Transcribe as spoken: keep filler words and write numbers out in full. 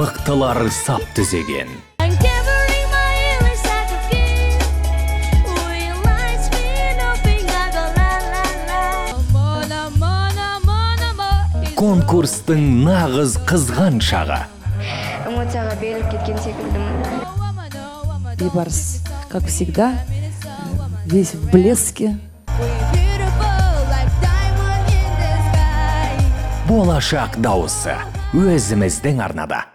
мыктылар сап түзеген. Конкурстың нағыз қызған шағы. Эмоцияға беріліп кеткен секілдімін. Бейбарыс, как всегда, весь в блеске. Болашақ дауысы өзіміздің арнада.